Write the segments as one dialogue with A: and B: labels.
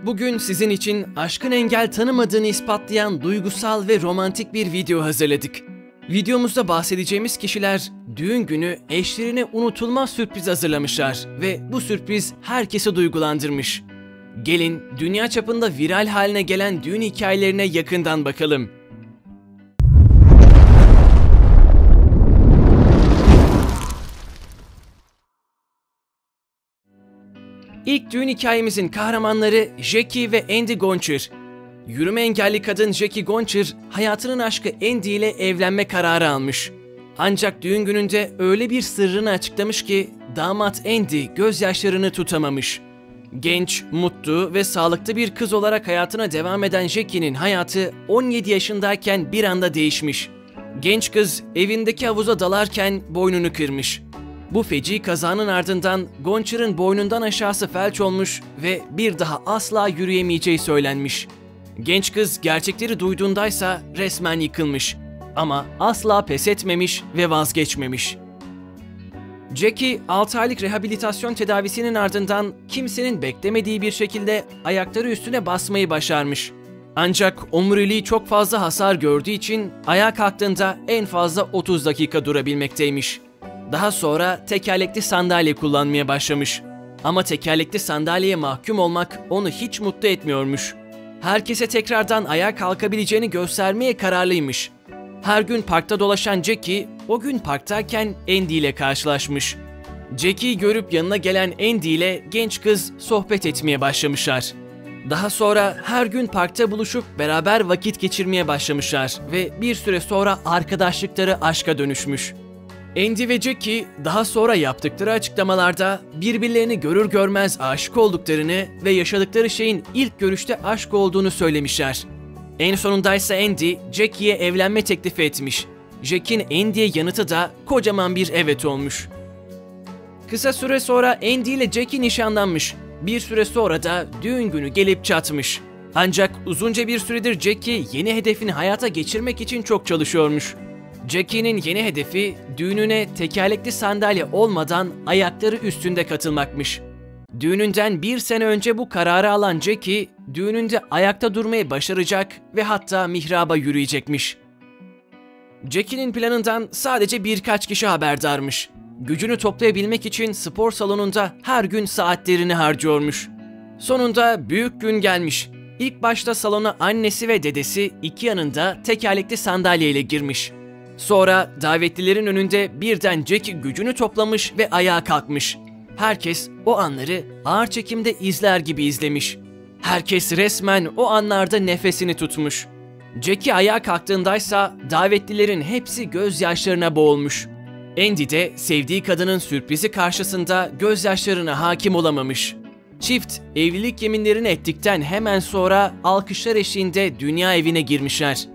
A: Bugün sizin için aşkın engel tanımadığını ispatlayan duygusal ve romantik bir video hazırladık. Videomuzda bahsedeceğimiz kişiler düğün günü eşlerine unutulmaz sürpriz hazırlamışlar ve bu sürpriz herkesi duygulandırmış. Gelin dünya çapında viral haline gelen düğün hikayelerine yakından bakalım. İlk düğün hikayemizin kahramanları Jackie ve Andy Gonchar. Yürüme engelli kadın Jackie Gonchar, hayatının aşkı Andy ile evlenme kararı almış. Ancak düğün gününde öyle bir sırrını açıklamış ki damat Andy gözyaşlarını tutamamış. Genç, mutlu ve sağlıklı bir kız olarak hayatına devam eden Jackie'nin hayatı 17 yaşındayken bir anda değişmiş. Genç kız evindeki havuza dalarken boynunu kırmış. Bu feci kazanın ardından Gonchar'ın boynundan aşağısı felç olmuş ve bir daha asla yürüyemeyeceği söylenmiş. Genç kız gerçekleri duyduğundaysa resmen yıkılmış ama asla pes etmemiş ve vazgeçmemiş. Jackie 6 aylık rehabilitasyon tedavisinin ardından kimsenin beklemediği bir şekilde ayakları üstüne basmayı başarmış. Ancak omuriliği çok fazla hasar gördüğü için ayağa kalktığında en fazla 30 dakika durabilmekteymiş. Daha sonra tekerlekli sandalye kullanmaya başlamış. Ama tekerlekli sandalyeye mahkum olmak onu hiç mutlu etmiyormuş. Herkese tekrardan ayağa kalkabileceğini göstermeye kararlıymış. Her gün parkta dolaşan Jackie, o gün parktayken Andy ile karşılaşmış. Jackie'yi görüp yanına gelen Andy ile genç kız sohbet etmeye başlamışlar. Daha sonra her gün parkta buluşup beraber vakit geçirmeye başlamışlar ve bir süre sonra arkadaşlıkları aşka dönüşmüş. Andy ve Jackie daha sonra yaptıkları açıklamalarda birbirlerini görür görmez aşık olduklarını ve yaşadıkları şeyin ilk görüşte aşk olduğunu söylemişler. En sonundaysa Andy, Jackie'ye evlenme teklifi etmiş. Jackie'nin Andy'ye yanıtı da kocaman bir evet olmuş. Kısa süre sonra Andy ile Jackie nişanlanmış. Bir süre sonra da düğün günü gelip çatmış. Ancak uzunca bir süredir Jackie yeni hedefini hayata geçirmek için çok çalışıyormuş. Jackie'nin yeni hedefi düğününe tekerlekli sandalye olmadan ayakları üstünde katılmakmış. Düğününden bir sene önce bu kararı alan Jackie, düğününde ayakta durmayı başaracak ve hatta mihraba yürüyecekmiş. Jackie'nin planından sadece birkaç kişi haberdarmış. Gücünü toplayabilmek için spor salonunda her gün saatlerini harcıyormuş. Sonunda büyük gün gelmiş. İlk başta salona annesi ve dedesi iki yanında tekerlekli sandalyeyle girmiş. Sonra davetlilerin önünde birden Jackie gücünü toplamış ve ayağa kalkmış. Herkes o anları ağır çekimde izler gibi izlemiş. Herkes resmen o anlarda nefesini tutmuş. Jackie ayağa kalktığındaysa davetlilerin hepsi gözyaşlarına boğulmuş. Andy de sevdiği kadının sürprizi karşısında gözyaşlarına hakim olamamış. Çift evlilik yeminlerini ettikten hemen sonra alkışlar eşliğinde dünya evine girmişler.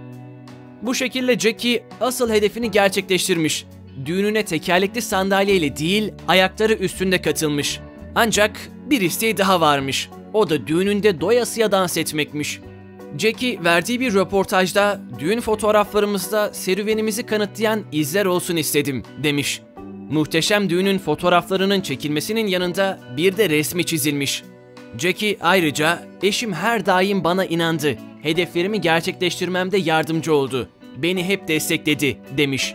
A: Bu şekilde Jackie asıl hedefini gerçekleştirmiş. Düğününe tekerlekli sandalyeyle değil, ayakları üstünde katılmış. Ancak bir isteği daha varmış. O da düğününde doyasıya dans etmekmiş. Jackie verdiği bir röportajda düğün fotoğraflarımızda serüvenimizi kanıtlayan izler olsun istedim demiş. Muhteşem düğünün fotoğraflarının çekilmesinin yanında bir de resmi çizilmiş. Jackie ayrıca eşim her daim bana inandı, hedeflerimi gerçekleştirmemde yardımcı oldu, beni hep destekledi demiş.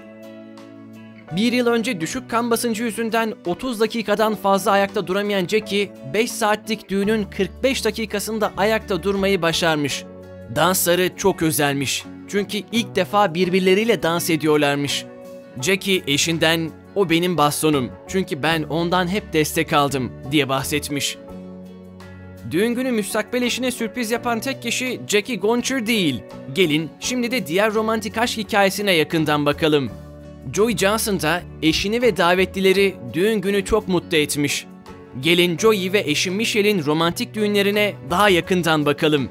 A: Bir yıl önce düşük kan basıncı yüzünden 30 dakikadan fazla ayakta duramayan Jackie, 5 saatlik düğünün 45 dakikasında ayakta durmayı başarmış. Dansları çok özelmiş. Çünkü ilk defa birbirleriyle dans ediyorlarmış. Jackie eşinden "O benim bastonum. Çünkü ben ondan hep destek aldım." diye bahsetmiş. Düğün günü müstakbel eşine sürpriz yapan tek kişi Jackie Gonchar değil. Gelin şimdi de diğer romantik aşk hikayesine yakından bakalım. Joey Johnson da eşini ve davetlileri düğün günü çok mutlu etmiş. Gelin Joey ve eşi Michelle'in romantik düğünlerine daha yakından bakalım.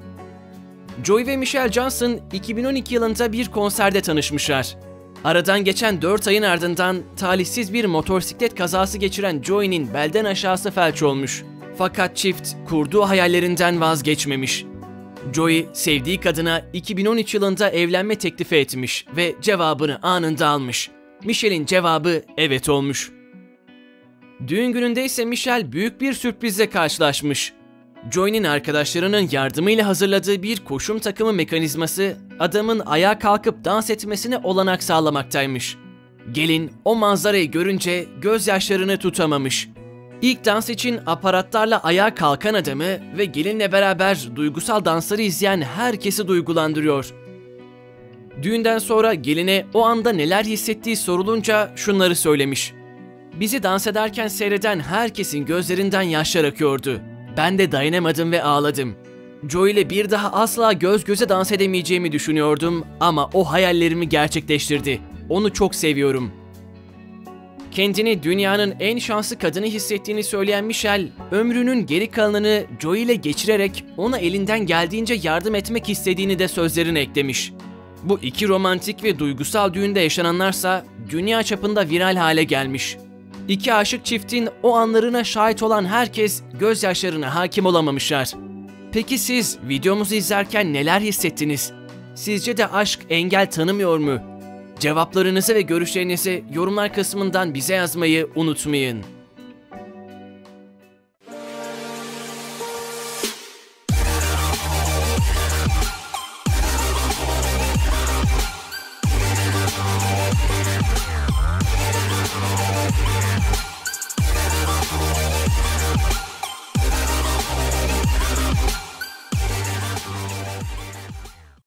A: Joey ve Michelle Johnson 2012 yılında bir konserde tanışmışlar. Aradan geçen 4 ayın ardından talihsiz bir motosiklet kazası geçiren Joey'nin belden aşağısı felç olmuş. Fakat çift kurduğu hayallerinden vazgeçmemiş. Joey sevdiği kadına 2013 yılında evlenme teklifi etmiş ve cevabını anında almış. Michelle'in cevabı evet olmuş. Düğün gününde ise Michelle büyük bir sürprizle karşılaşmış. Joey'nin arkadaşlarının yardımıyla hazırladığı bir koşum takımı mekanizması adamın ayağa kalkıp dans etmesine olanak sağlamaktaymış. Gelin o manzarayı görünce gözyaşlarını tutamamış. İlk dans için aparatlarla ayağa kalkan adamı ve gelinle beraber duygusal dansları izleyen herkesi duygulandırıyor. Düğünden sonra geline o anda neler hissettiği sorulunca şunları söylemiş. Bizi dans ederken seyreden herkesin gözlerinden yaşlar akıyordu. Ben de dayanamadım ve ağladım. Joey ile bir daha asla göz göze dans edemeyeceğimi düşünüyordum ama o hayallerimi gerçekleştirdi. Onu çok seviyorum. Kendini dünyanın en şanslı kadını hissettiğini söyleyen Michelle, ömrünün geri kalanını Joey ile geçirerek ona elinden geldiğince yardım etmek istediğini de sözlerine eklemiş. Bu iki romantik ve duygusal düğünde yaşananlarsa dünya çapında viral hale gelmiş. İki aşık çiftin o anlarına şahit olan herkes gözyaşlarına hakim olamamışlar. Peki siz videomuzu izlerken neler hissettiniz? Sizce de aşk engel tanımıyor mu? Cevaplarınızı ve görüşlerinizi yorumlar kısmından bize yazmayı unutmayın.